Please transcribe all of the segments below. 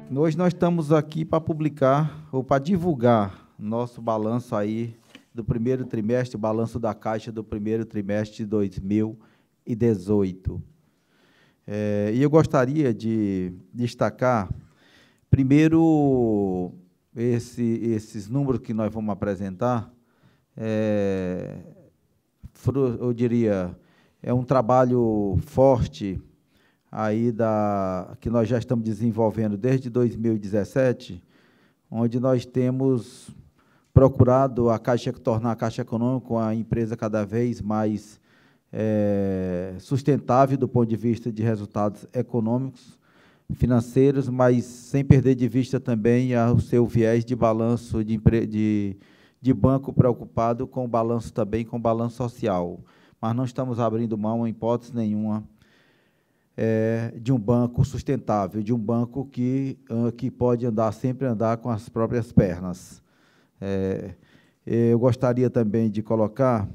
Hoje nós estamos aqui para publicar ou para divulgar nosso balanço aí do primeiro trimestre, o balanço da Caixa do primeiro trimestre de 2018. E eu gostaria de destacar, primeiro, esses números que nós vamos apresentar, eu diria, é um trabalho forte aí que nós já estamos desenvolvendo desde 2017, onde nós temos procurado tornar a Caixa Econômica uma empresa cada vez mais sustentável do ponto de vista de resultados econômicos, financeiros, mas sem perder de vista também o seu viés de balanço de banco preocupado com o balanço também, com o balanço social. Mas não estamos abrindo mão, em hipótese nenhuma, de um banco sustentável, de um banco que pode sempre andar com as próprias pernas. Eu gostaria também de colocar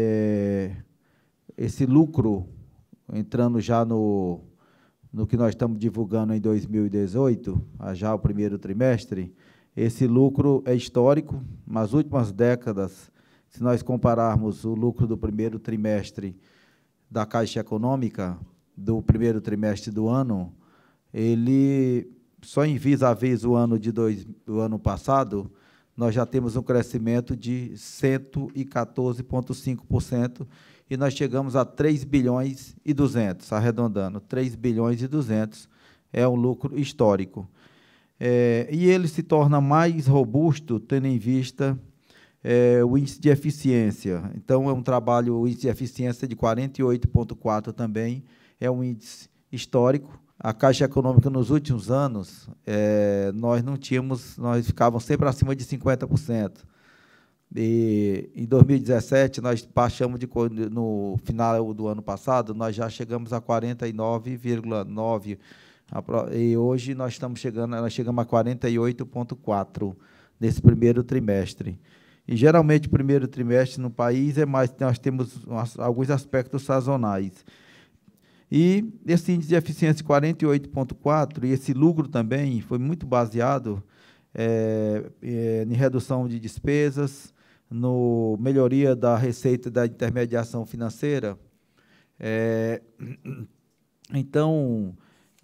esse lucro, entrando já no que nós estamos divulgando em 2018, já o primeiro trimestre. Esse lucro é histórico. Nas últimas décadas, se nós compararmos o lucro do primeiro trimestre da Caixa Econômica, do primeiro trimestre do ano, ele, só em vis-a-vis o ano passado, nós já temos um crescimento de 114,5%, e nós chegamos a 3 bilhões e 200, arredondando, 3 bilhões e 200 é um lucro histórico. E ele se torna mais robusto, tendo em vista o índice de eficiência. Então, é um trabalho, o índice de eficiência de 48,4 também, é um índice histórico. A Caixa Econômica, nos últimos anos, nós ficávamos sempre acima de 50%. E, em 2017, nós baixamos, no final do ano passado, nós já chegamos a 49,9%, e hoje nós chegamos a 48,4% nesse primeiro trimestre. E, geralmente, o primeiro trimestre no país nós temos alguns aspectos sazonais. E esse índice de eficiência 48,4%, e esse lucro também foi muito baseado em redução de despesas, no melhoria da receita da intermediação financeira. Então,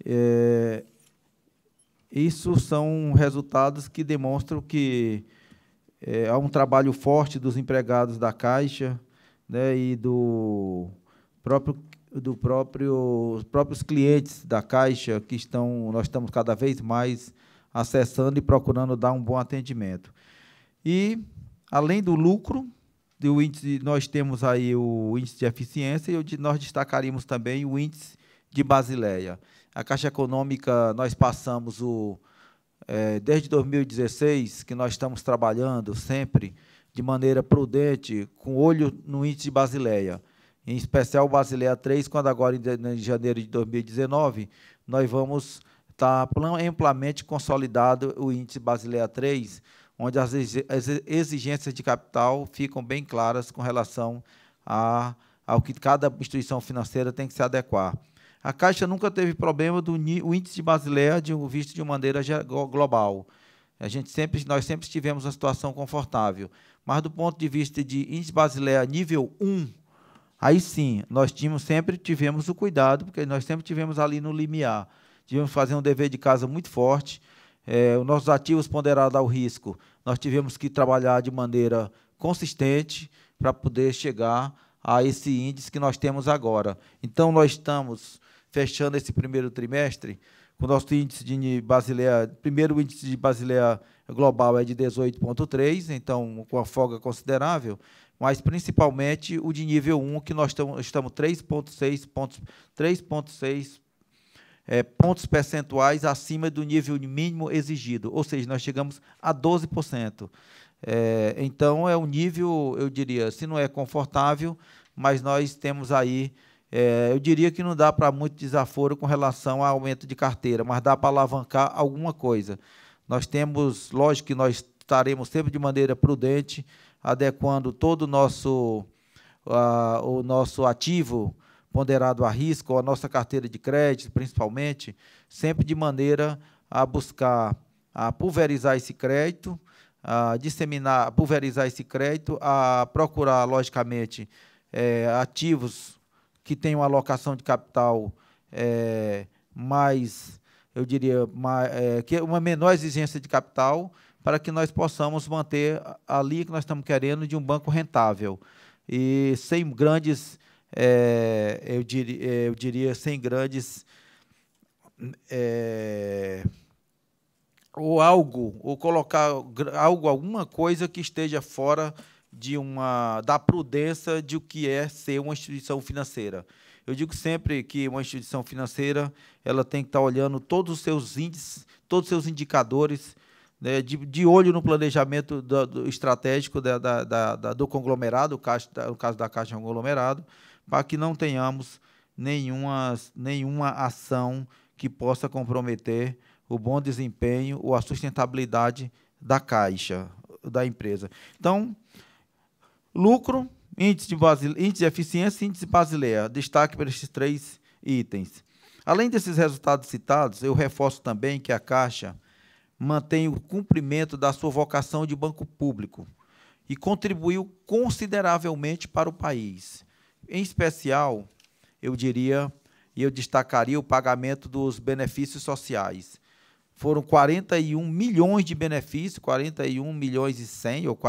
isso são resultados que demonstram que há um trabalho forte dos empregados da Caixa, né, e dos próprios clientes da Caixa, nós estamos cada vez mais acessando e procurando dar um bom atendimento. E, além do lucro, do índice, nós temos aí o índice de eficiência, e nós destacaríamos também o índice de Basileia. A Caixa Econômica, nós passamos desde 2016, que nós estamos trabalhando sempre de maneira prudente, com olho no índice de Basileia, em especial o Basileia 3, quando agora, em janeiro de 2019, nós vamos estar amplamente consolidado o índice Basileia 3, onde as exigências de capital ficam bem claras com relação ao que cada instituição financeira tem que se adequar. A Caixa nunca teve problema do índice de Basileia visto de uma maneira global. Nós sempre tivemos uma situação confortável, mas do ponto de vista de índice Basileia nível 1, aí sim, nós sempre tivemos o cuidado, porque nós sempre tivemos ali no limiar. Tivemos que fazer um dever de casa muito forte. Os nossos ativos ponderados ao risco, nós tivemos que trabalhar de maneira consistente para poder chegar a esse índice que nós temos agora. Então, nós estamos fechando esse primeiro trimestre com o nosso índice de Basileia, primeiro índice de Basileia global é de 18,3, então, com uma folga considerável, mas, principalmente, o de nível 1, que nós estamos 3,6 pontos percentuais acima do nível mínimo exigido, ou seja, nós chegamos a 12%. Então, é um nível, eu diria, se não é confortável, mas nós temos aí, eu diria que não dá para muito desaforo com relação ao aumento de carteira, mas dá para alavancar alguma coisa. Nós temos, lógico que nós estaremos sempre de maneira prudente, adequando todo o nosso ativo ponderado a risco, ou a nossa carteira de crédito, principalmente, sempre de maneira a buscar, a pulverizar esse crédito, a disseminar, pulverizar esse crédito, a procurar, logicamente, ativos que tenham alocação de capital mais, eu diria, que uma menor exigência de capital, para que nós possamos manter a linha que nós estamos querendo de um banco rentável e sem grandes, eu diria, sem grandes ou colocar alguma coisa que esteja fora da prudência de o que é ser uma instituição financeira. Eu digo sempre que uma instituição financeira ela tem que estar olhando todos os seus índices, todos os seus indicadores, né, de olho no planejamento estratégico do conglomerado, no caso da Caixa Conglomerado, para que não tenhamos nenhuma ação que possa comprometer o bom desempenho ou a sustentabilidade da Caixa, da empresa. Então, lucro, índice de eficiência e índice Basileia. Destaque para esses 3 itens. Além desses resultados citados, eu reforço também que a Caixa mantém o cumprimento da sua vocação de banco público e contribuiu consideravelmente para o país. Em especial, eu diria, e eu destacaria o pagamento dos benefícios sociais. Foram 41 milhões de benefícios, 41 milhões e 100, ou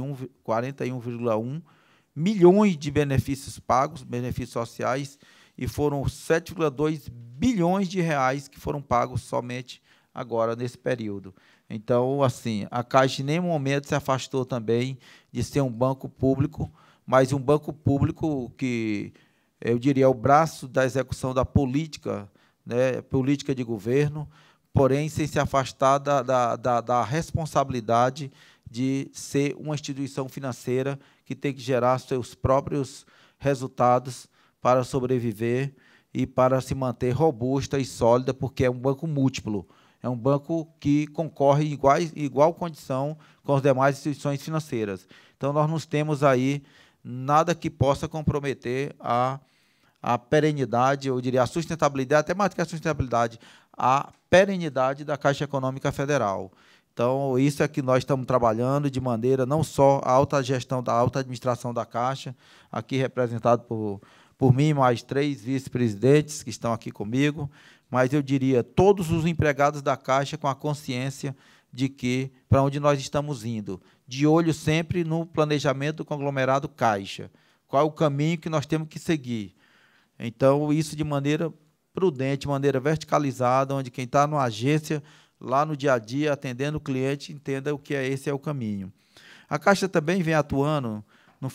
41,1 milhões de benefícios pagos, benefícios sociais, e foram 7,2 bilhões de reais que foram pagos somente agora nesse período. Então, assim, a Caixa em nenhum momento se afastou também de ser um banco público, mas um banco público que, eu diria, é o braço da execução da política, né, política de governo, porém sem se afastar da responsabilidade de ser uma instituição financeira que tem que gerar seus próprios resultados para sobreviver e para se manter robusta e sólida, porque é um banco múltiplo, é um banco que concorre em igual condição com as demais instituições financeiras. Então, nós não temos aí nada que possa comprometer a perenidade, eu diria, a sustentabilidade, até mais do que a sustentabilidade, a perenidade da Caixa Econômica Federal. Então, isso é que nós estamos trabalhando de maneira não só a alta gestão, da alta administração da Caixa, aqui representado por mim, mais 3 vice-presidentes que estão aqui comigo, mas eu diria todos os empregados da Caixa com a consciência de que para onde nós estamos indo, de olho sempre no planejamento do conglomerado Caixa, qual é o caminho que nós temos que seguir. Então, isso de maneira prudente, de maneira verticalizada, onde quem está numa agência, lá no dia a dia, atendendo o cliente, entenda o que esse é o caminho. A Caixa também vem atuando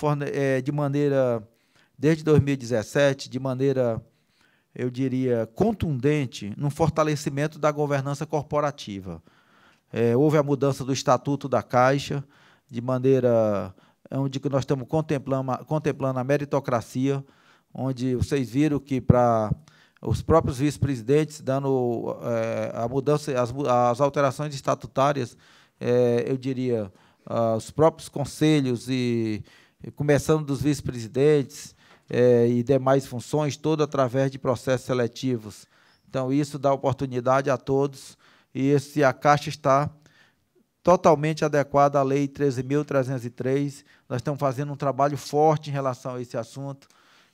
de maneira, desde 2017, de maneira, eu diria, contundente, no fortalecimento da governança corporativa. Houve a mudança do Estatuto da Caixa, de maneira onde nós estamos contemplando a meritocracia, onde vocês viram que para os próprios vice-presidentes, dando a mudança, as alterações estatutárias, eu diria, os próprios conselhos, e começando dos vice-presidentes e demais funções, todo através de processos seletivos. Então, isso dá oportunidade a todos, e a Caixa está totalmente adequada à Lei 13.303. Nós estamos fazendo um trabalho forte em relação a esse assunto.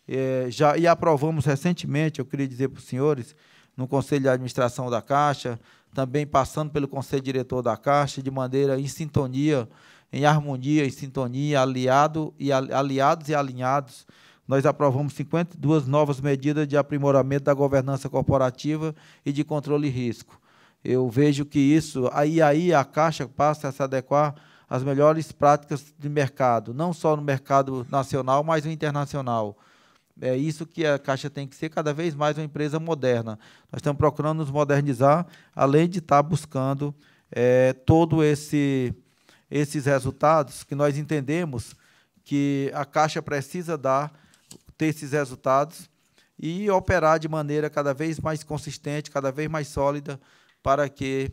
E aprovamos recentemente, eu queria dizer para os senhores, no Conselho de Administração da Caixa, também passando pelo Conselho Diretor da Caixa, de maneira em sintonia, em harmonia, em sintonia, aliados e alinhados, nós aprovamos 52 novas medidas de aprimoramento da governança corporativa e de controle de risco. Eu vejo que isso, aí a Caixa passa a se adequar às melhores práticas de mercado, não só no mercado nacional, mas no internacional. É isso que a Caixa tem que ser, cada vez mais uma empresa moderna. Nós estamos procurando nos modernizar, além de estar buscando todos esses resultados que nós entendemos que a Caixa precisa ter esses resultados e operar de maneira cada vez mais consistente, cada vez mais sólida, para que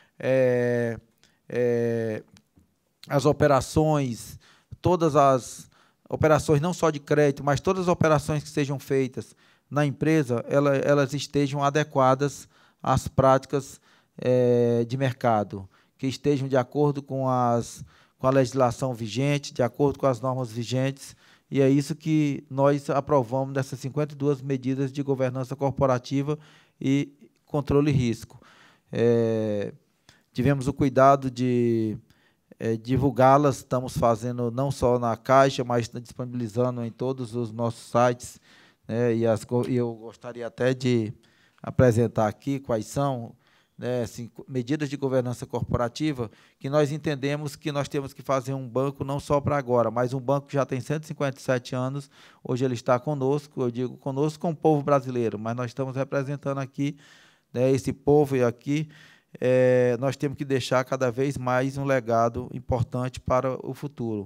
as operações, todas as operações não só de crédito, mas todas as operações que sejam feitas na empresa, elas estejam adequadas às práticas de mercado que estejam de acordo com a legislação vigente, de acordo com as normas vigentes, e é isso que nós aprovamos nessas 52 medidas de governança corporativa e controle de risco. Tivemos o cuidado de divulgá-las, estamos fazendo não só na Caixa, mas disponibilizando em todos os nossos sites, né, e eu gostaria até de apresentar aqui quais são, né, assim, medidas de governança corporativa que nós entendemos que nós temos que fazer um banco não só para agora, mas um banco que já tem 157 anos, hoje ele está conosco, eu digo conosco com o povo brasileiro, mas nós estamos representando aqui, né, esse povo e aqui, nós temos que deixar cada vez mais um legado importante para o futuro.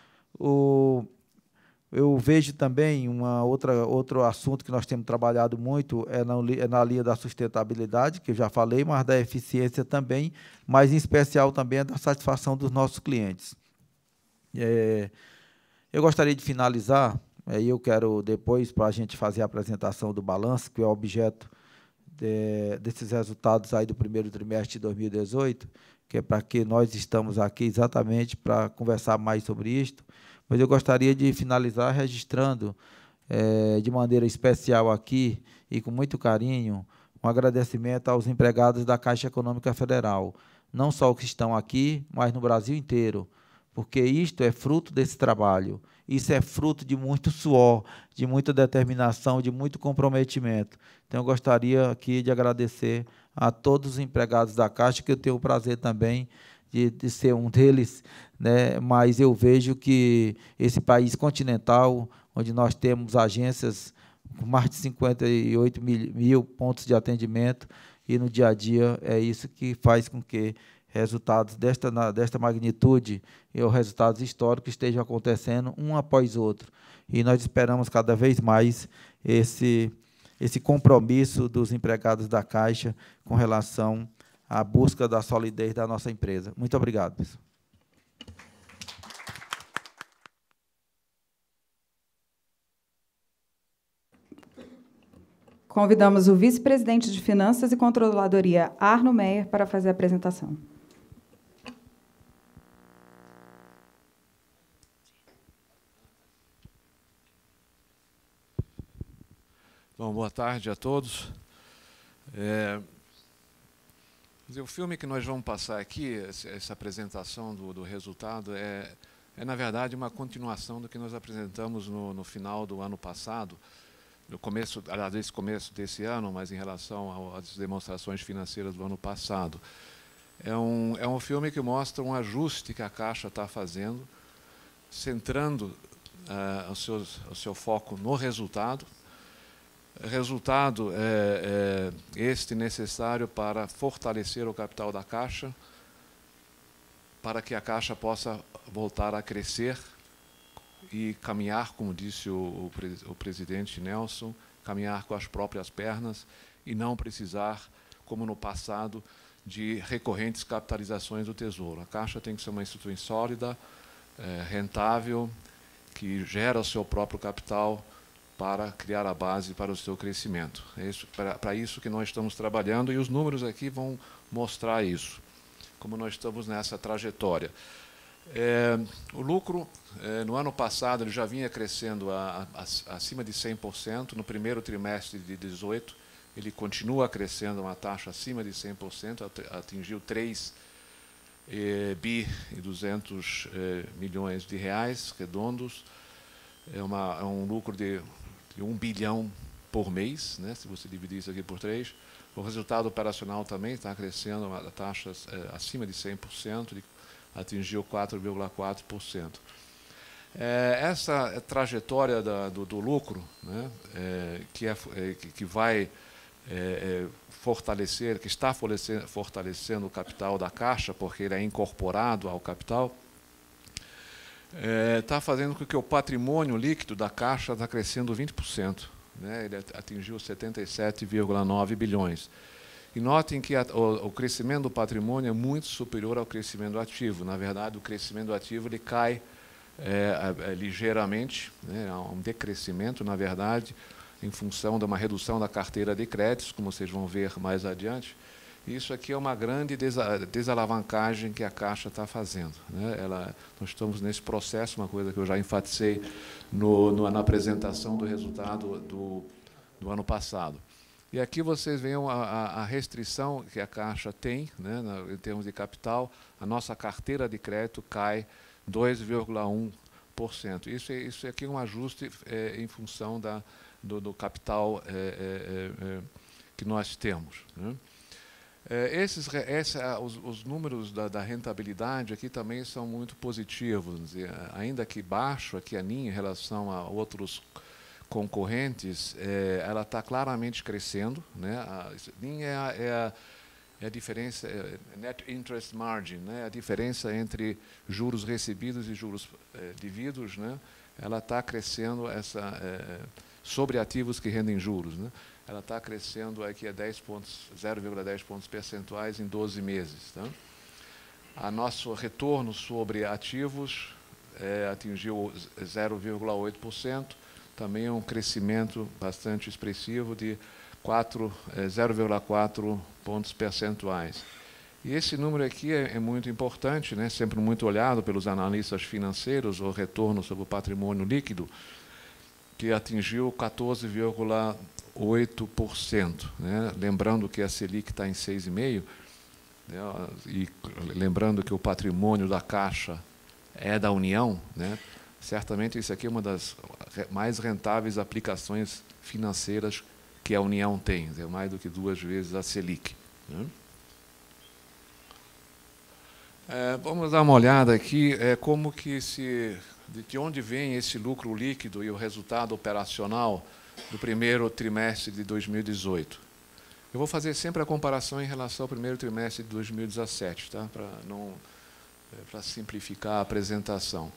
Eu vejo também outro assunto que nós temos trabalhado muito, na linha da sustentabilidade, que eu já falei, mas da eficiência também, mas em especial também da satisfação dos nossos clientes. Eu gostaria de finalizar, aí eu quero depois, para a gente fazer a apresentação do balanço, que é o objeto desses resultados aí do primeiro trimestre de 2018, que é para que nós estamos aqui exatamente para conversar mais sobre isto, mas eu gostaria de finalizar registrando de maneira especial aqui e com muito carinho um agradecimento aos empregados da Caixa Econômica Federal, não só os que estão aqui, mas no Brasil inteiro, porque isto é fruto desse trabalho, isso é fruto de muito suor, de muita determinação, de muito comprometimento. Então, eu gostaria aqui de agradecer a todos os empregados da Caixa, que eu tenho o prazer também de ser um deles, né? Mas eu vejo que esse país continental, onde nós temos agências com mais de 58 mil pontos de atendimento, e no dia a dia é isso que faz com que resultados desta magnitude e os resultados históricos estejam acontecendo um após outro. E nós esperamos cada vez mais esse compromisso dos empregados da Caixa com relação à busca da solidez da nossa empresa. Muito obrigado, pessoal. Convidamos o vice-presidente de Finanças e Controladoria, Arno Meyer, para fazer a apresentação. Bom, boa tarde a todos. O filme que nós vamos passar aqui, essa apresentação do resultado, é, na verdade, uma continuação do que nós apresentamos no final do ano passado, no começo desse ano, mas em relação às demonstrações financeiras do ano passado. É um filme que mostra um ajuste que a Caixa está fazendo, centrando o seu foco no resultado. Resultado este necessário para fortalecer o capital da Caixa, para que a Caixa possa voltar a crescer e caminhar, como disse o presidente Nelson, caminhar com as próprias pernas e não precisar, como no passado, de recorrentes capitalizações do Tesouro. A Caixa tem que ser uma instituição sólida, rentável, que gera o seu próprio capital para criar a base para o seu crescimento. É para isso que nós estamos trabalhando, e os números aqui vão mostrar isso, como nós estamos nessa trajetória. O lucro, no ano passado, ele já vinha crescendo acima de 100%, no primeiro trimestre de 2018, ele continua crescendo uma taxa acima de 100%, atingiu 3 bi e 200 milhões de reais redondos, é um lucro de 1 bilhão por mês, né, se você dividir isso aqui por 3. O resultado operacional também está crescendo a taxas acima de 100%, atingiu 4,4%. Essa trajetória do lucro, né, que vai fortalecer, que está fortalecendo o capital da Caixa, porque ele é incorporado ao capital, está fazendo com que o patrimônio líquido da Caixa está crescendo 20%. Né? Ele atingiu 77,9 bilhões. E notem que o crescimento do patrimônio é muito superior ao crescimento do ativo. Na verdade, o crescimento do ativo ele cai ligeiramente, né? Há um decrescimento, na verdade, em função de uma redução da carteira de créditos, como vocês vão ver mais adiante. Isso aqui é uma grande desalavancagem que a Caixa está fazendo, né? Nós estamos nesse processo, uma coisa que eu já enfatizei na apresentação do resultado do ano passado. E aqui vocês veem a restrição que a Caixa tem, né, em termos de capital. A nossa carteira de crédito cai 2,1%. Isso aqui é um ajuste em função do capital que nós temos, né? Os números da rentabilidade aqui também são muito positivos, ainda que baixo aqui a NIM em relação a outros concorrentes, ela está claramente crescendo, né? A NIM é a diferença, net interest margin, né? A diferença entre juros recebidos e juros devidos, né? Ela está crescendo sobre ativos que rendem juros, né? Ela está crescendo aqui a 0,10 pontos percentuais em 12 meses. Tá? Nosso retorno sobre ativos atingiu 0,8%, também é um crescimento bastante expressivo de 0,4 pontos percentuais. E esse número aqui é muito importante, né? Sempre muito olhado pelos analistas financeiros, o retorno sobre o patrimônio líquido, que atingiu 14,8%, né? Lembrando que a Selic está em 6,5%, né? E lembrando que o patrimônio da Caixa é da União, né? Certamente isso aqui é uma das mais rentáveis aplicações financeiras que a União tem, é mais do que 2 vezes a Selic, né? Vamos dar uma olhada aqui como que de onde vem esse lucro líquido e o resultado operacional do primeiro trimestre de 2018. Eu vou fazer sempre a comparação em relação ao primeiro trimestre de 2017, tá? Para simplificar a apresentação.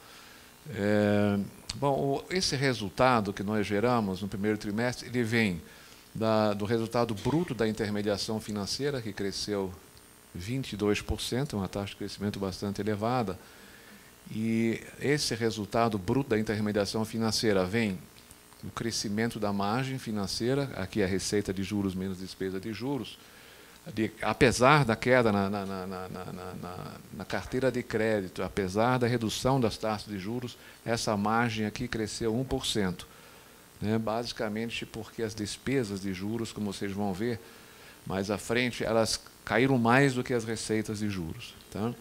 Bom, esse resultado que nós geramos no primeiro trimestre, ele vem do resultado bruto da intermediação financeira, que cresceu 22%, uma taxa de crescimento bastante elevada. E esse resultado bruto da intermediação financeira vem do crescimento da margem financeira, aqui a receita de juros menos despesa de juros, apesar da queda na carteira de crédito, apesar da redução das taxas de juros, essa margem aqui cresceu 1%. Né? Basicamente porque as despesas de juros, como vocês vão ver mais à frente, elas caíram mais do que as receitas de juros. Tá?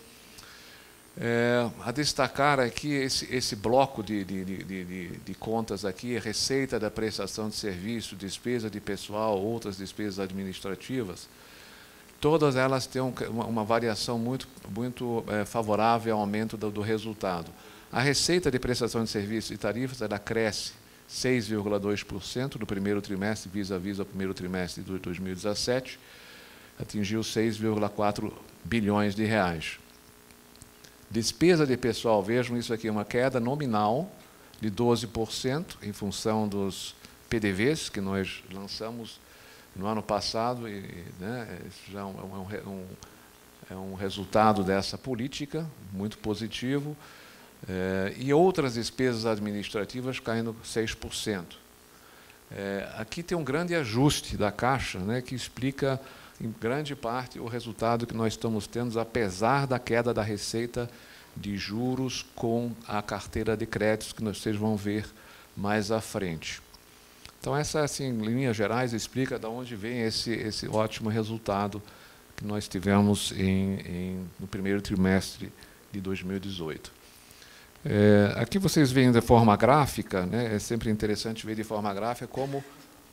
A destacar aqui esse bloco de contas aqui, receita da prestação de serviço, despesa de pessoal, outras despesas administrativas, todas elas têm uma variação muito favorável ao aumento do resultado. A receita de prestação de serviços e tarifas, ela cresce 6,2% no primeiro trimestre, vis-à-vis ao primeiro trimestre de 2017, atingiu 6,4 bilhões de reais. Despesa de pessoal, vejam isso aqui, uma queda nominal de 12% em função dos PDVs que nós lançamos no ano passado, né, isso já é um resultado dessa política, muito positivo, e outras despesas administrativas caindo 6%. Aqui tem um grande ajuste da Caixa, né, que explica, em grande parte, o resultado que nós estamos tendo, apesar da queda da receita de juros com a carteira de créditos, que vocês vão ver mais à frente. Então, essa, assim, em linhas gerais, explica de onde vem esse ótimo resultado que nós tivemos no primeiro trimestre de 2018. Aqui vocês veem de forma gráfica, né, é sempre interessante ver de forma gráfica como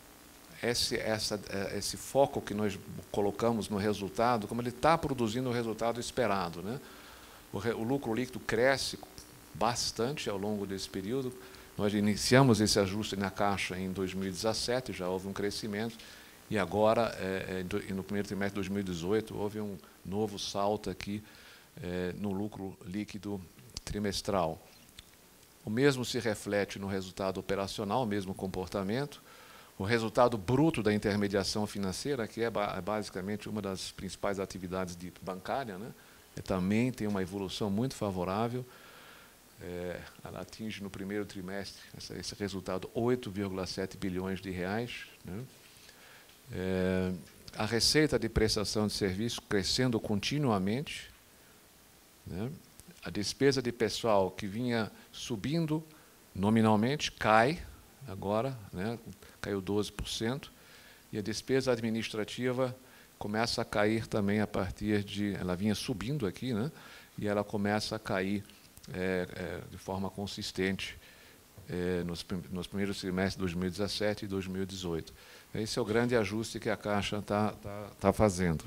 esse foco que nós colocamos no resultado, como ele está produzindo o resultado esperado, né? O lucro líquido cresce bastante ao longo desse período. Nós iniciamos esse ajuste na Caixa em 2017, já houve um crescimento, e agora, no primeiro trimestre de 2018, houve um novo salto aqui no lucro líquido trimestral. O mesmo se reflete no resultado operacional, o mesmo comportamento. O resultado bruto da intermediação financeira, que é basicamente uma das principais atividades bancária, né? Também tem uma evolução muito favorável. Ela atinge no primeiro trimestre esse resultado 8,7 bilhões de reais, né? a receita de prestação de serviço crescendo continuamente, né? A despesa de pessoal que vinha subindo nominalmente cai agora, né? Caiu 12%, e a despesa administrativa começa a cair também a partir de... Ela vinha subindo aqui, né? E ela começa a cair de forma consistente nos primeiros trimestres de 2017 e 2018. Esse é o grande ajuste que a Caixa está fazendo.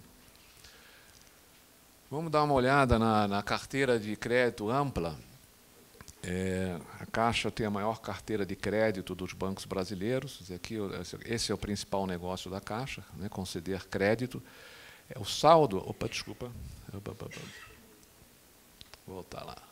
Vamos dar uma olhada na carteira de crédito ampla. A Caixa tem a maior carteira de crédito dos bancos brasileiros. Esse é o principal negócio da Caixa, né, conceder crédito. O saldo... Opa, desculpa. Vou voltar lá.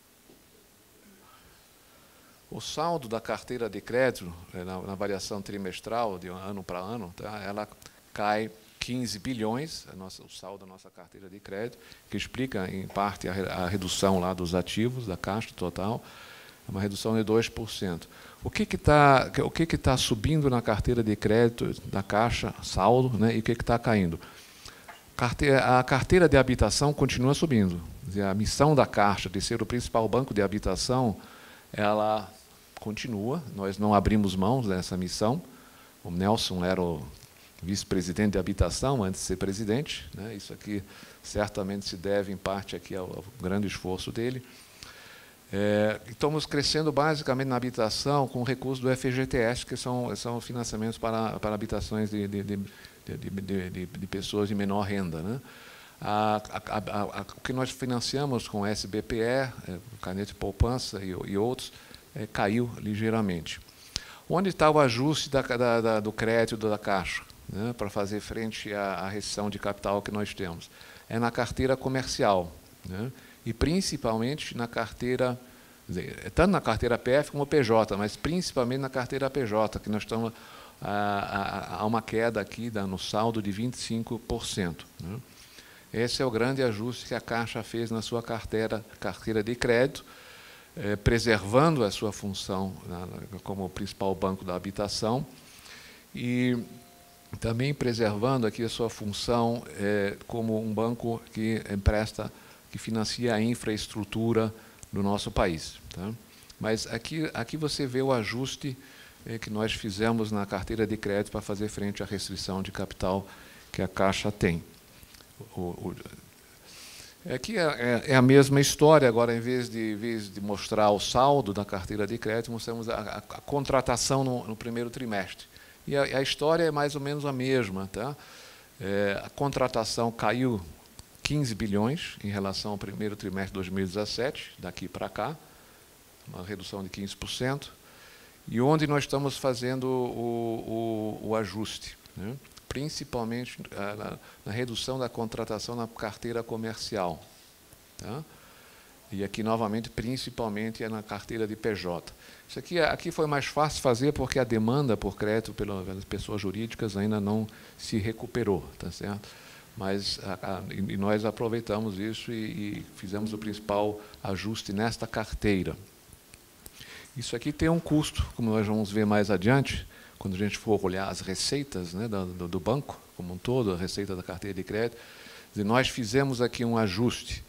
O saldo da carteira de crédito, na variação trimestral, de ano para ano, tá, ela cai 15 bilhões, o saldo da nossa carteira de crédito, que explica, em parte, a redução lá dos ativos da Caixa total, é uma redução de 2%. O que está subindo na carteira de crédito da Caixa, saldo, né, e o que está caindo? A carteira de habitação continua subindo. Quer dizer, a missão da Caixa de ser o principal banco de habitação, ela continua, nós não abrimos mãos dessa missão. O Nelson era o vice-presidente de habitação antes de ser presidente, né? Isso aqui certamente se deve, em parte, aqui ao grande esforço dele. Estamos crescendo basicamente na habitação com recursos do FGTS, que são financiamentos para habitações de pessoas de menor renda, né? O que nós financiamos com SBPE, Caneta de Poupança e outros, caiu ligeiramente. Onde está o ajuste do crédito da Caixa, né, para fazer frente à restrição de capital que nós temos? É na carteira comercial, né, e principalmente na carteira, tanto na carteira PF como PJ, mas principalmente na carteira PJ, que nós estamos a uma queda aqui no saldo de 25%. Né. Esse é o grande ajuste que a Caixa fez na sua carteira de crédito, preservando a sua função como principal banco da habitação e também preservando aqui a sua função como um banco que financia a infraestrutura do nosso país. Tá? Mas aqui você vê o ajuste que nós fizemos na carteira de crédito para fazer frente à restrição de capital que a Caixa tem. Aqui é a mesma história, agora, em vez de mostrar o saldo da carteira de crédito, mostramos a contratação no primeiro trimestre. E a história é mais ou menos a mesma. Tá? A contratação caiu 15 bilhões em relação ao primeiro trimestre de 2017, daqui para cá, uma redução de 15%, e onde nós estamos fazendo o ajuste, né? Principalmente na redução da contratação na carteira comercial. Tá? E aqui, novamente, principalmente na carteira de PJ. Isso aqui foi mais fácil fazer porque a demanda por crédito pelas pessoas jurídicas ainda não se recuperou, tá certo? Mas e nós aproveitamos isso e fizemos o principal ajuste nesta carteira. Isso aqui tem um custo, como nós vamos ver mais adiante, quando a gente for olhar as receitas, né, do banco como um todo, a receita da carteira de crédito. Nós fizemos aqui um ajuste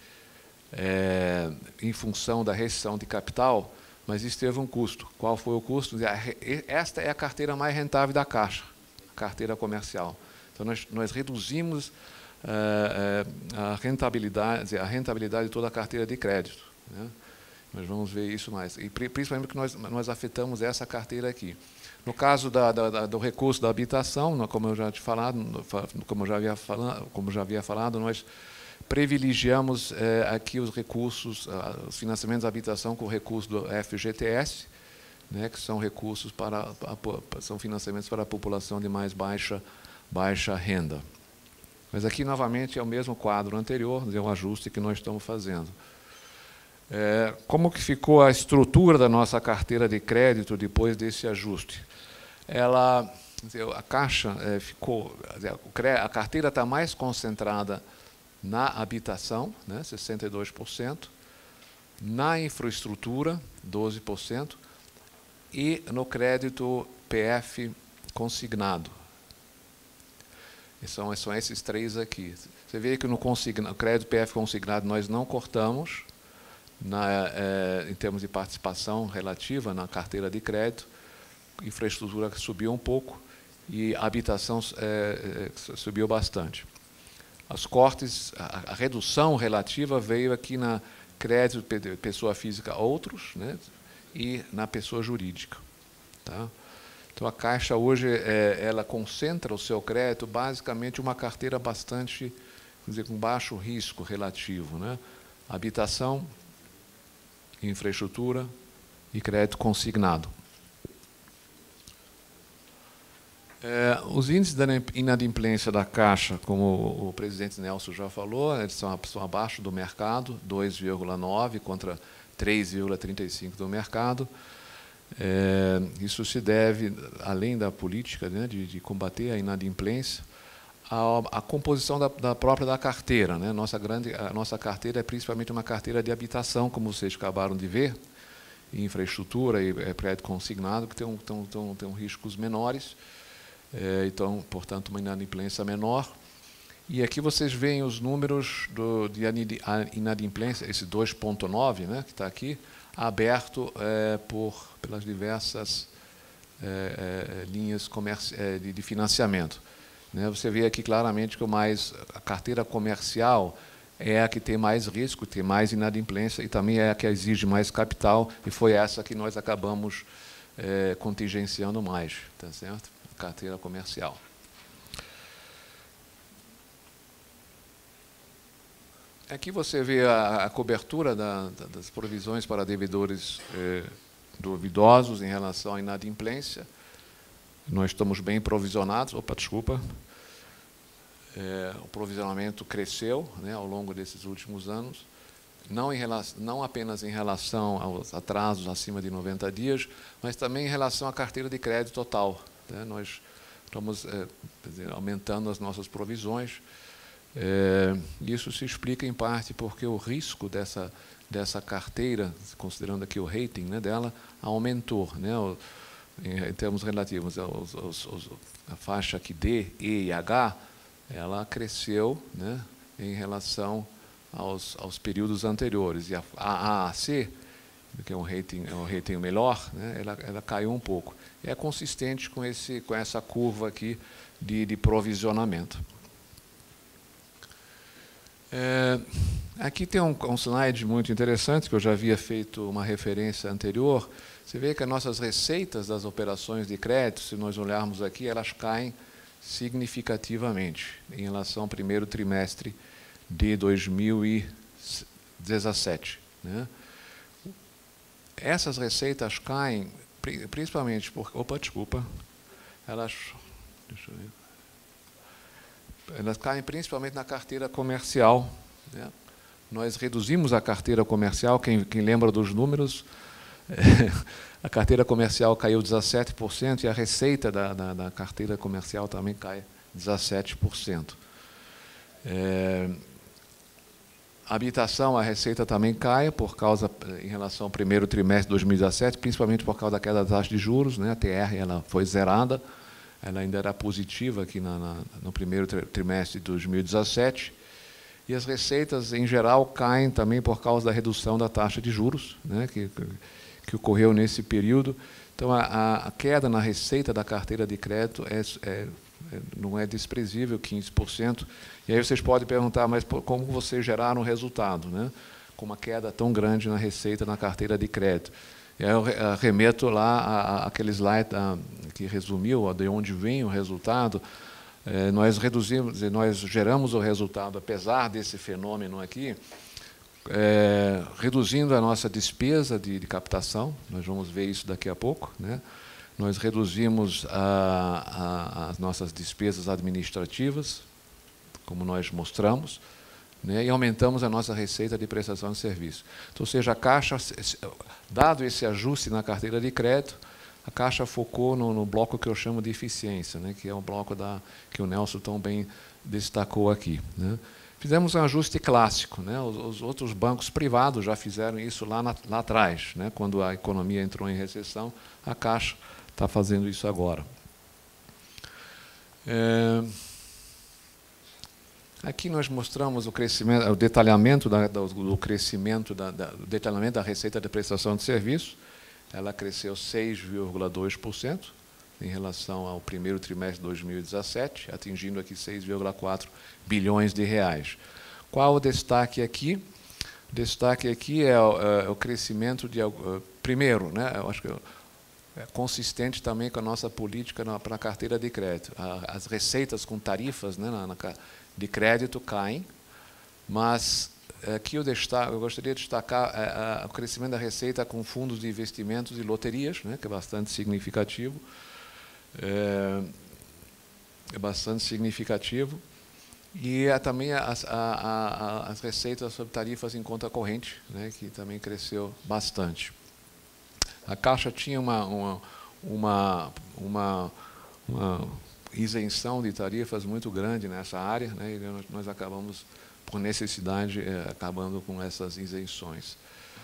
em função da restrição de capital, mas isso teve um custo. Qual foi o custo? Esta é a carteira mais rentável da Caixa, a carteira comercial. Então, nós reduzimos a rentabilidade de toda a carteira de crédito, né? Nós vamos ver isso mais. E principalmente porque nós afetamos essa carteira aqui. No caso do recurso da habitação, como eu já havia falado, nós privilegiamos aqui os recursos, os financiamentos da habitação com o recurso do FGTS, né, que são recursos são financiamentos para a população de mais baixa renda. Mas aqui, novamente, é o mesmo quadro anterior, é um ajuste que nós estamos fazendo. Como que ficou a estrutura da nossa carteira de crédito depois desse ajuste? A Caixa a carteira está mais concentrada na habitação, né, 62%, na infraestrutura, 12%, e no crédito PF consignado. São esses três aqui. Você vê que no crédito PF consignado nós não cortamos, em termos de participação relativa na carteira de crédito, infraestrutura subiu um pouco e habitação subiu bastante. Os cortes, a redução relativa veio aqui na crédito pessoa física outros, né, e na pessoa jurídica. Tá? Então, a Caixa hoje ela concentra o seu crédito basicamente uma carteira bastante, vamos dizer, com baixo risco relativo, né? Habitação, infraestrutura e crédito consignado. Os índices da inadimplência da Caixa, como o presidente Nelson já falou, eles são abaixo do mercado, 2,9 contra 3,35 do mercado. Isso se deve, além da política, né, de combater a inadimplência, à composição da própria carteira, né? A nossa carteira é principalmente uma carteira de habitação, como vocês acabaram de ver, infraestrutura e crédito consignado, que tem riscos menores, então, portanto, uma inadimplência menor. E aqui vocês veem os números de inadimplência, esse 2,9, né, que está aqui, aberto pelas diversas linhas de financiamento. Né? Você vê aqui claramente que a carteira comercial é a que tem mais risco, tem mais inadimplência e também é a que exige mais capital, e foi essa que nós acabamos contingenciando mais, tá certo? A carteira comercial. Aqui você vê a cobertura das provisões para devedores duvidosos em relação à inadimplência. Nós estamos bem provisionados. Opa, desculpa. O provisionamento cresceu, né, ao longo desses últimos anos, não apenas em relação aos atrasos acima de 90 dias, mas também em relação à carteira de crédito total. Né? Nós estamos aumentando as nossas provisões. Isso se explica em parte porque o risco dessa carteira, considerando aqui o rating, né, dela, aumentou, né, em termos relativos a faixa aqui D, E e H, ela cresceu, né, em relação aos períodos anteriores, e a AAC, que é um rating melhor, né, ela caiu um pouco. É consistente com essa curva aqui de provisionamento. Aqui tem um slide muito interessante, que eu já havia feito uma referência anterior. Você vê que as nossas receitas das operações de crédito, se nós olharmos aqui, elas caem significativamente em relação ao primeiro trimestre de 2017. Né? Essas receitas caem principalmente porque... Opa, desculpa. Deixa eu ver. Elas caem principalmente na carteira comercial. Né? Nós reduzimos a carteira comercial, quem lembra dos números, a carteira comercial caiu 17% e a receita da carteira comercial também cai 17%. A habitação, a receita também cai em relação ao primeiro trimestre de 2017, principalmente por causa da queda da taxa de juros, né? A TR ela foi zerada. Ela ainda era positiva aqui no primeiro trimestre de 2017. E as receitas, em geral, caem também por causa da redução da taxa de juros, né, que ocorreu nesse período. Então, a queda na receita da carteira de crédito não é desprezível, 15%. E aí vocês podem perguntar, mas como vocês geraram o resultado, né, com uma queda tão grande na receita na carteira de crédito? E aí eu remeto lá àquele slide que resumiu de onde vem o resultado. Nós geramos o resultado, apesar desse fenômeno aqui, reduzindo a nossa despesa de captação. Nós vamos ver isso daqui a pouco. Né? Nós reduzimos as nossas despesas administrativas, como nós mostramos, né, e aumentamos a nossa receita de prestação de serviço. Então, ou seja, a Caixa, dado esse ajuste na carteira de crédito, a Caixa focou no bloco que eu chamo de eficiência, né, que é o bloco que o Nelson tão bem destacou aqui. Né. Fizemos um ajuste clássico. Né, os outros bancos privados já fizeram isso lá atrás, né, quando a economia entrou em recessão, a Caixa está fazendo isso agora. Aqui nós mostramos o crescimento, o detalhamento do crescimento do detalhamento da receita de prestação de serviço. Ela cresceu 6,2% em relação ao primeiro trimestre de 2017, atingindo aqui 6,4 bilhões de reais. Qual o destaque aqui? O destaque aqui é o crescimento de primeiro, né? Eu acho que é consistente também com a nossa política para a carteira de crédito. As receitas com tarifas, né, de crédito caem, mas aqui eu gostaria de destacar o crescimento da receita com fundos de investimentos e loterias, né, que é bastante significativo. É bastante significativo. E também as receitas sobre tarifas em conta corrente, né, que também cresceu bastante. A Caixa tinha uma isenção de tarifas muito grande nessa área, né, e nós acabamos, por necessidade, acabando com essas isenções.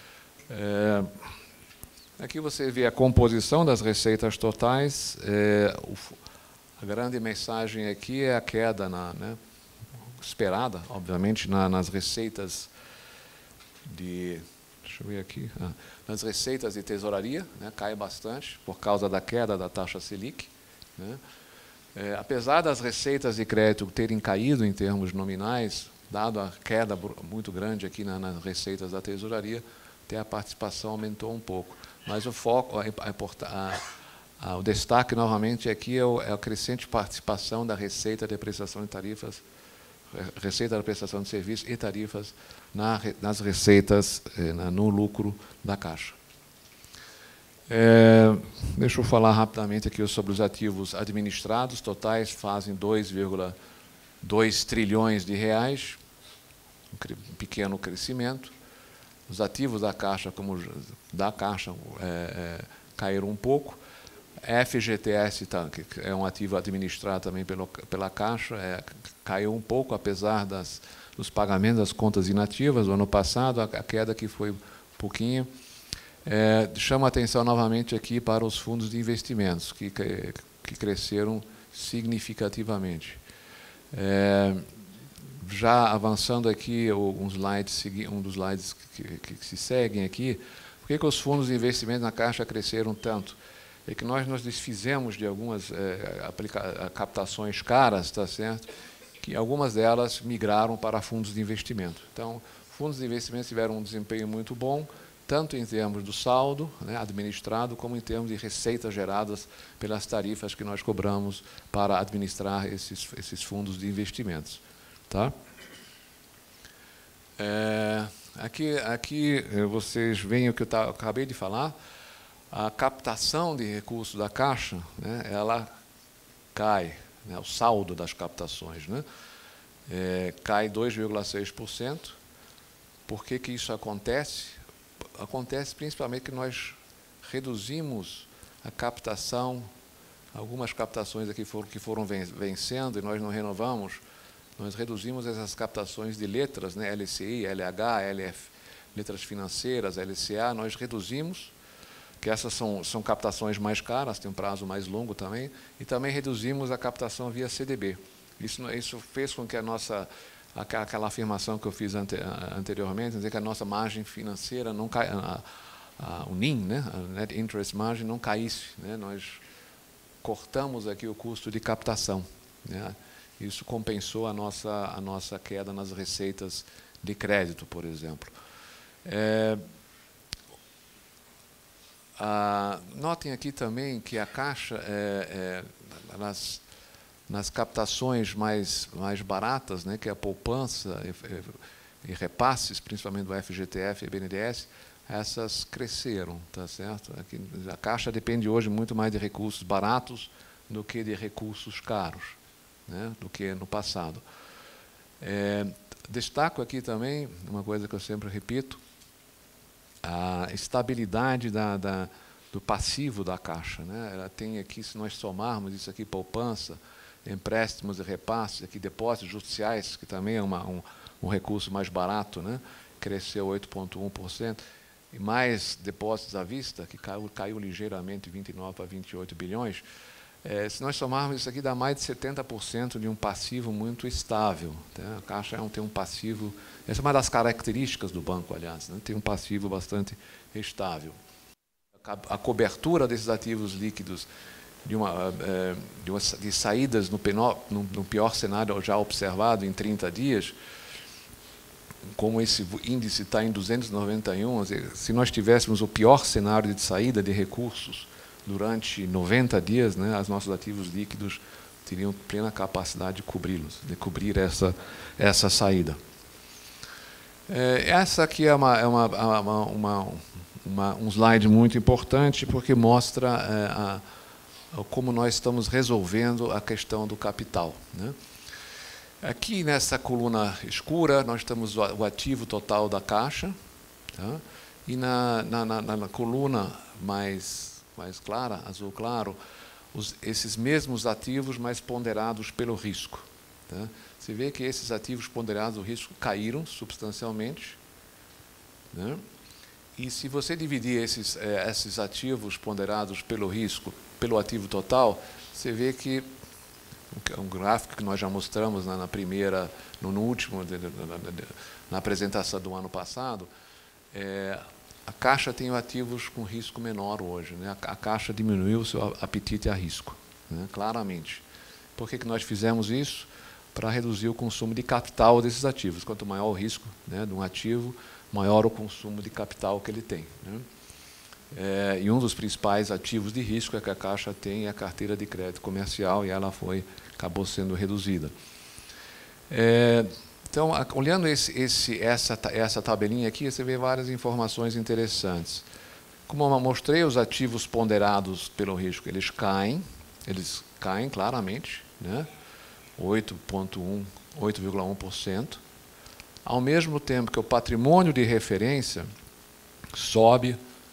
Aqui você vê a composição das receitas totais. A grande mensagem aqui é a queda esperada, obviamente, nas receitas de... Deixa eu ver aqui. Nas receitas de tesouraria, né, cai bastante por causa da queda da taxa Selic, né. Apesar das receitas de crédito terem caído em termos nominais, dado a queda muito grande aqui nas receitas da tesouraria, até a participação aumentou um pouco. Mas o foco, o destaque novamente aqui é a crescente participação da receita de prestação de tarifas, receita da prestação de serviços e tarifas nas receitas, no lucro da Caixa. Deixa eu falar rapidamente aqui sobre os ativos administrados. Totais fazem 2,2 trilhões de reais, um pequeno crescimento. Os ativos da Caixa, caíram um pouco. FGTS, que é um ativo administrado também pela Caixa, caiu um pouco, apesar dos pagamentos das contas inativas do ano passado, a queda que foi um pouquinho. Chama a atenção novamente aqui para os fundos de investimentos, que cresceram significativamente. Já avançando aqui, um dos slides que se seguem aqui, por que os fundos de investimento na Caixa cresceram tanto? É que nós nos desfizemos de algumas captações caras, tá certo? Que algumas delas migraram para fundos de investimento. Então, fundos de investimento tiveram um desempenho muito bom, tanto em termos do saldo, né, administrado, como em termos de receitas geradas pelas tarifas que nós cobramos para administrar esses fundos de investimentos. Tá? Aqui vocês veem o que eu acabei de falar. A captação de recursos da Caixa, né, ela cai, né, o saldo das captações, né, cai 2,6%. Por que isso acontece? Acontece principalmente que nós reduzimos a captação, algumas captações aqui que foram vencendo e nós não renovamos, nós reduzimos essas captações de letras, né, LCI, LH, LF, letras financeiras, LCA, nós reduzimos, que essas são captações mais caras, tem um prazo mais longo também, e também reduzimos a captação via CDB. Isso fez com que aquela afirmação que eu fiz anteriormente, dizer que a nossa margem financeira não cai, o NIM, né, a Net Interest Margin, não caísse, né, nós cortamos aqui o custo de captação, né, isso compensou a nossa queda nas receitas de crédito, por exemplo. Notem aqui também que a Caixa, nas captações mais baratas, né, que é a poupança e repasses, principalmente do FGTF e BNDES, essas cresceram, tá certo? Aqui, a Caixa depende hoje muito mais de recursos baratos do que de recursos caros, né, do que no passado. Destaco aqui também uma coisa que eu sempre repito: a estabilidade do passivo da Caixa, né? Ela tem aqui, se nós somarmos isso aqui, poupança, empréstimos e repasses, aqui depósitos judiciais, que também é um recurso mais barato, né? Cresceu 8,1%, e mais depósitos à vista, que caiu ligeiramente de 29 para 28 bilhões, Se nós somarmos isso aqui, dá mais de 70% de um passivo muito estável. Tá? A Caixa tem um passivo, essa é uma das características do banco, aliás, né? Tem um passivo bastante estável. A cobertura desses ativos líquidos de saídas no pior cenário já observado em 30 dias, como esse índice está em 291, se nós tivéssemos o pior cenário de saída de recursos durante 90 dias, né, os nossos ativos líquidos teriam plena capacidade de cobri-los, de cobrir essa saída. Essa aqui é um slide muito importante, porque mostra como nós estamos resolvendo a questão do capital, né? Aqui nessa coluna escura, nós temos o ativo total da Caixa, tá? E na coluna mais clara, azul claro, esses mesmos ativos mais ponderados pelo risco. Tá? Você vê que esses ativos ponderados do risco caíram substancialmente, né? E se você dividir esses ativos ponderados pelo risco pelo ativo total, você vê que um gráfico que nós já mostramos na apresentação do ano passado, a Caixa tem ativos com risco menor hoje, né? A Caixa diminuiu o seu apetite a risco, né? Claramente. Por que nós fizemos isso? Para reduzir o consumo de capital desses ativos. Quanto maior o risco, né, de um ativo, maior o consumo de capital que ele tem, né? E um dos principais ativos de risco que a Caixa tem é a carteira de crédito comercial, e ela acabou sendo reduzida. Então, olhando essa tabelinha aqui, você vê várias informações interessantes. Como eu mostrei, os ativos ponderados pelo risco, eles caem claramente, né? 8,1%, ao mesmo tempo que o patrimônio de referência sobe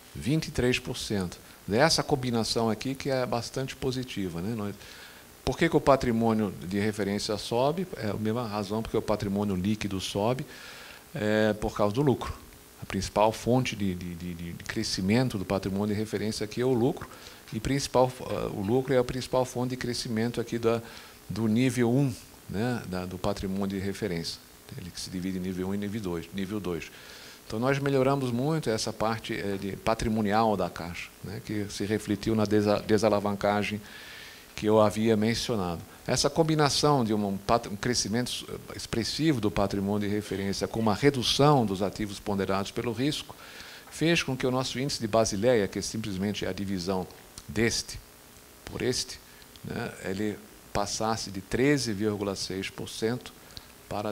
23%. Dessa combinação aqui que é bastante positiva, né? Por que o patrimônio de referência sobe? É a mesma razão porque o patrimônio líquido sobe, por causa do lucro. A principal fonte de crescimento do patrimônio de referência aqui é o lucro, e o lucro é a principal fonte de crescimento aqui do nível 1, né, do patrimônio de referência. Ele que se divide em nível 1 e nível 2. Então, nós melhoramos muito essa parte patrimonial da Caixa, né, que se refletiu na desalavancagem que eu havia mencionado. Essa combinação de um crescimento expressivo do patrimônio de referência com uma redução dos ativos ponderados pelo risco fez com que o nosso índice de Basileia, que simplesmente é a divisão deste por este, né, ele passasse de 13,6% para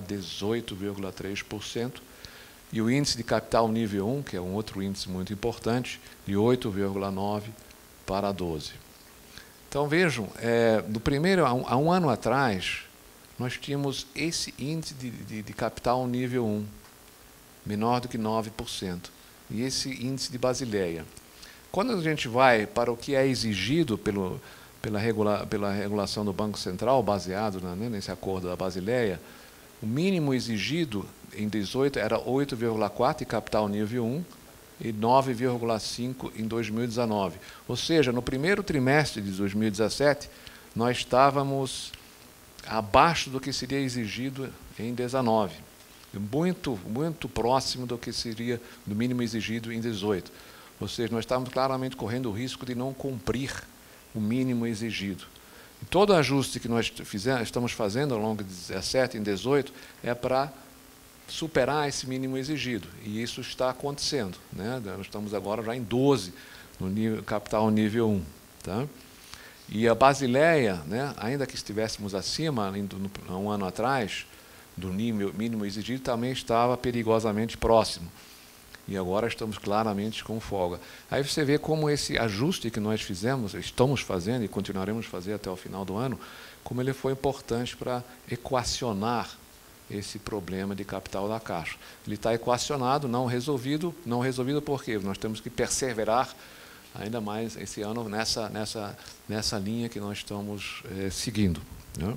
18,3%, e o índice de capital nível 1, que é um outro índice muito importante, de 8,9% para 12%. Então, vejam, há um ano atrás, nós tínhamos esse índice de capital nível 1, menor do que 9%, e esse índice de Basileia. Quando a gente vai para o que é exigido pela regulação do Banco Central, baseado nesse acordo da Basileia, o mínimo exigido em 2018 era 8,4% de capital nível 1 e 9,5% em 2019. Ou seja, no primeiro trimestre de 2017, nós estávamos abaixo do que seria exigido em 2019, muito, muito próximo do que seria do mínimo exigido em 2018. Ou seja, nós estávamos claramente correndo o risco de não cumprir o mínimo exigido. E todo o ajuste que nós estamos fazendo ao longo de 2017 e 2018 é para superar esse mínimo exigido. E isso está acontecendo, né? Nós estamos agora já em 12, no capital nível 1. Tá? E a Basileia, né, ainda que estivéssemos acima, há um ano atrás, do mínimo exigido, também estava perigosamente próximo. E agora estamos claramente com folga. Aí você vê como esse ajuste que nós estamos fazendo e continuaremos a fazer até o final do ano, como ele foi importante para equacionar esse problema de capital da Caixa. Ele está equacionado, não resolvido. Não resolvido por quê? Nós temos que perseverar ainda mais esse ano nessa linha que nós estamos seguindo, né?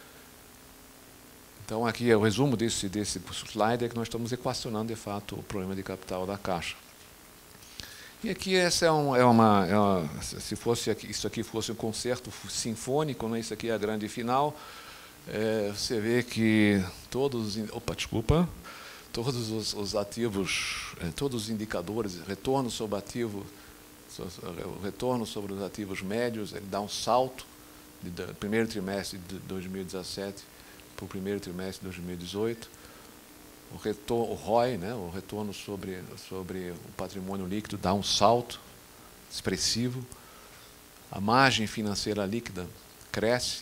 Então, aqui é o resumo desse slide, é que nós estamos equacionando, de fato, o problema de capital da Caixa. E aqui essa se fosse isso aqui fosse um concerto sinfônico, né? Isso aqui é a grande final. Você vê que todos os ativos, todos os indicadores, retorno sobre ativo, o retorno sobre os ativos médios, ele dá um salto do primeiro trimestre de 2017 para o primeiro trimestre de 2018. O ROI, né, o retorno sobre o patrimônio líquido, dá um salto expressivo. A margem financeira líquida cresce.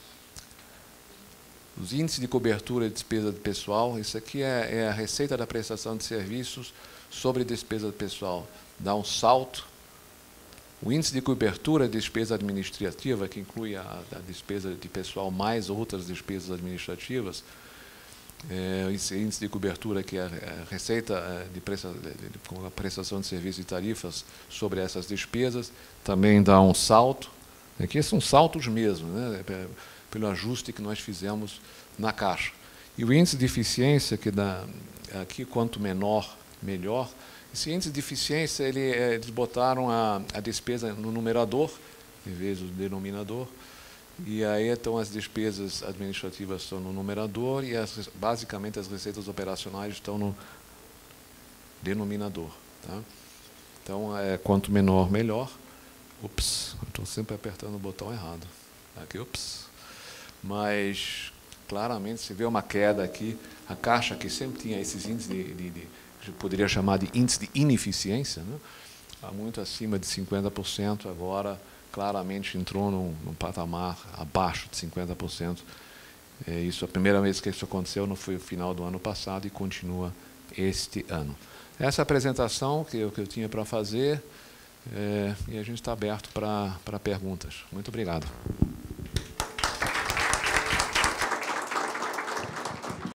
Os índices de cobertura de despesa de pessoal, isso aqui é a receita da prestação de serviços sobre despesa de pessoal, dá um salto. O índice de cobertura de despesa administrativa, que inclui a despesa de pessoal mais outras despesas administrativas, esse índice de cobertura, que é a receita com a prestação de serviços e tarifas sobre essas despesas, também dá um salto. Aqui são saltos mesmo, né, pelo ajuste que nós fizemos na Caixa. E o índice de eficiência, que dá aqui, quanto menor, melhor. Esse índice de eficiência, eles botaram a despesa no numerador, em vez do denominador. E aí, então, as despesas administrativas estão no numerador e, basicamente, as receitas operacionais estão no denominador. Tá? Então, quanto menor, melhor. Ups, estou sempre apertando o botão errado. Aqui, ups. Mas, claramente, se vê uma queda aqui. A Caixa, que sempre tinha esses índices que poderia chamar de índice de ineficiência, né? Muito acima de 50%, agora claramente entrou num patamar abaixo de 50%. A primeira vez que isso aconteceu não foi no final do ano passado e continua este ano. Essa apresentação que eu tinha para fazer, e a gente está aberto para perguntas. Muito obrigado.